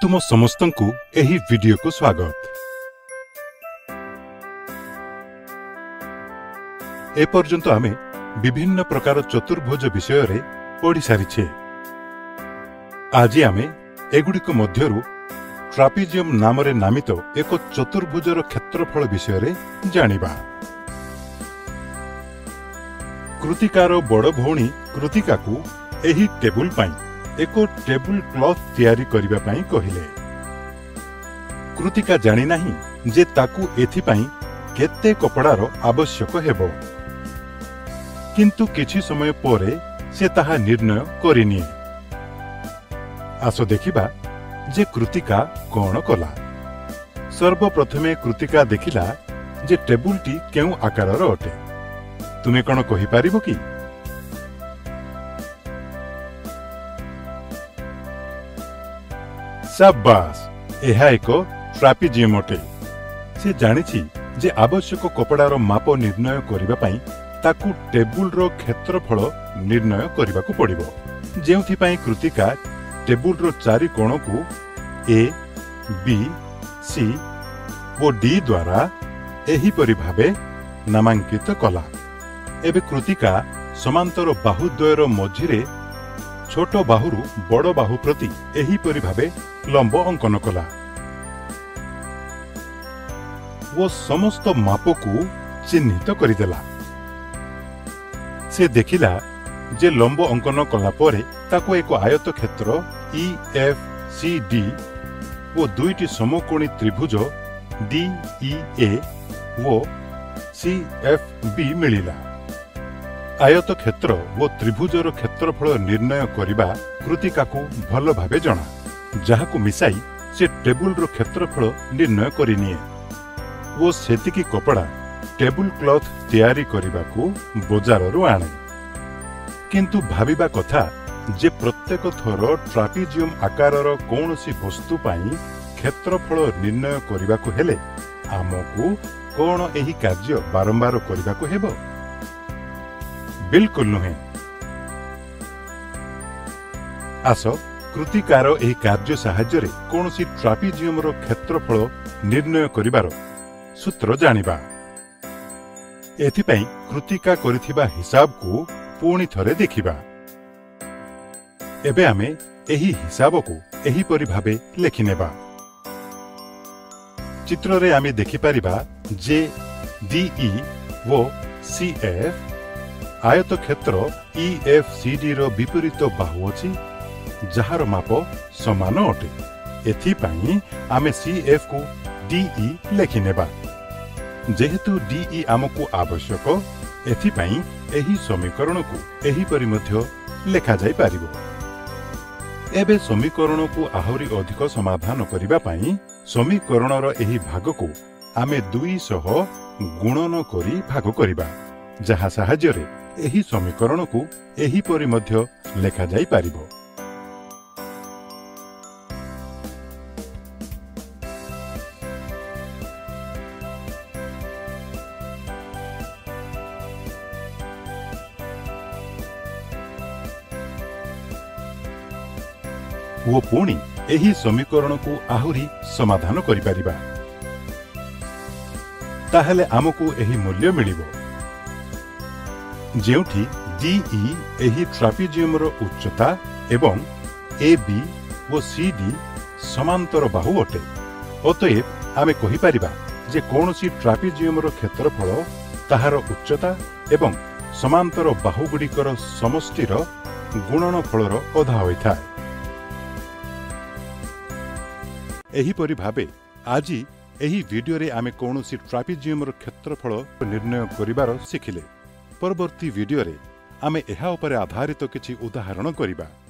तुम समस्तंकु एही वीडियो को स्वागत। ए पर्यंत आमे विभिन्न प्रकार चतुर्भुज विषय रे पढ़ी सारिछे। आज आमे एगुड़िक मध्यरु ट्रापेजियम नाम रे नामित एक चतुर्भुजर क्षेत्रफल विषय रे जानिबा। कृतिकार बड़ भौणी कृतिका को एही टेबुल पाई एक टेबुल क्लॉथ तैयारी करिबा पाई कहिले। कृतिका जानि नाही जे ताकू एथि पाई केते कपड़ार आवश्यक हेबो, किंतु किछि समय परे से ताहा निर्णय करिनिए। आसो देखिबा जे कृतिका कोन कला। सर्वप्रथमे कृतिका देखिला जे टेबुलटी केउ आकारर अटे। तुमे कोन कहि पारिबो कि? शाबाश, एहा एक ट्रापेजियम अटे। से जानिछि जे आवश्यक कपड़ार माप निर्णय करिबा पई ताकू टेबुलर क्षेत्रफल निर्णय करिबाकू पड़िबो, जेउथि पई कृतिका टेबुलर चारि कोणकू ए, बी, सी ओ डी द्वारा एही परि भाबे नामांकित कला। एबे कृतिका समांतर बाहुद्वयर मझिरे छोट बाहुरु बड़ बाहु प्रति एही परि भाबे लंब अंकन कला। वो समस्त मापकू चिन्हित करिदेला। से देखिला जे लंब अंकन कला परे ताको एक आयत क्षेत्र ई एफ सी डी वो दुईटी समकोणी त्रिभुज डी ई ए वो सी एफ बी मिलिला। आयत क्षेत्र वो त्रिभुजर क्षेत्रफल निर्णय करिबा कृतिका को भल भाबे जणा, जहाकू मिसाई से टेबुलर क्षेत्रफल निर्णय करिनिए। वो सेतिकी कपड़ा टेबुल क्लॉथ तैयारी करिबाकू बजाररू आणे। किंतु भाबिबा कथा जे प्रत्येक थर ट्रापेजियम आकारर कौनसी वस्तु पाई क्षेत्रफल निर्णय करिबाकू हेले आमकू कोन एही कार्य बारंबार करिबाकू हेबो? बिल्कुल नुहे। आस कृतिकार एही कार्य साहाय्य रे कोनसी ट्रापेजियम रो क्षेत्रफल निर्णय करिबार सूत्र जानिबा। एथिपई कृतिका करिथिबा हिसाब को पुणी थरे देखिबा। एबे आमे एही हिसाब को एही परि भाबे लेखिनेबा। चित्र रे आमे देखि परिबा जे डीई वो सीएफ आयत क्षेत्र ई एफ सी डी रो विपरीत बाहु अछि, जहार माप समान अटे। एथिपई आमे सी एफ को डीई लेखिनेबा। जेहेतु डीई आमको आवश्यक, एथिपई एही समीकरण को एही परि मध्य लेखा जाय पारिबो। एबे समीकरण को आहुरी अधिक समाधान करिबा पई समीकरणर एही भाग को आमे 200 गुणन करी भाग करिबा, जहा साहाय्य रे एही समीकरण को एही परि मध्य लेखा जाय पारिबो। वो पुणी एही समीकरण को आहुरी समाधान करि पारिबा। ताहेले आमको एही मूल्य मिलिबो, जेउठी डीई एही ट्रापेजियम रो उच्चता एवं ए बी वो सी डी समांतर बाहु अटे। अतएव आमे कहि पारिबा जे कोनोसी ट्रापेजियम रो क्षेत्रफल ताहार उच्चता एवं समांतर बाहु गुड़िकर समष्टिर गुणनफलर अधा होइथाय। एही परि भाबे आज एही वीडियो रे आमे कोनोसी ट्रापेजियम रो क्षेत्रफल निर्णय करिबार सिखिले। परवर्ती वीडियो रे आमे एहा उपरे आधारित किछि उदाहरण करिबा।